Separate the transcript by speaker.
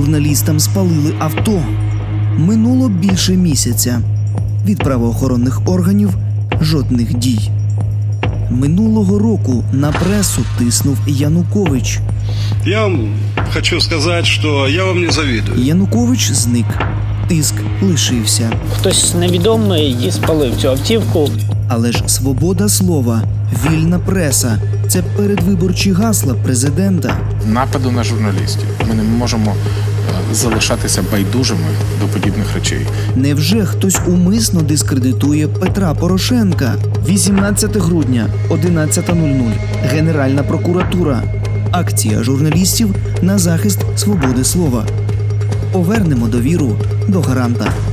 Speaker 1: журналістам спалили авто. Минуло більше місяця. Від правоохоронних органів жодних дій. Минулого року на пресу тиснув Янукович.
Speaker 2: Я вам хочу сказати, що я вам не завідую.
Speaker 1: Янукович зник. Тиск лишився.
Speaker 3: Хтось невідомий і спалив цю автівку.
Speaker 1: Але ж свобода слова, вільна преса – це передвиборчі гасла президента.
Speaker 4: Нападу на журналістів. Ми не можемо залишатися байдужими до подібних речей.
Speaker 1: Невже хтось умисно дискредитує Петра Порошенка? 18 грудня, 11:00. Генеральна прокуратура. Акція журналістів на захист свободи слова. Повернемо довіру до гаранта.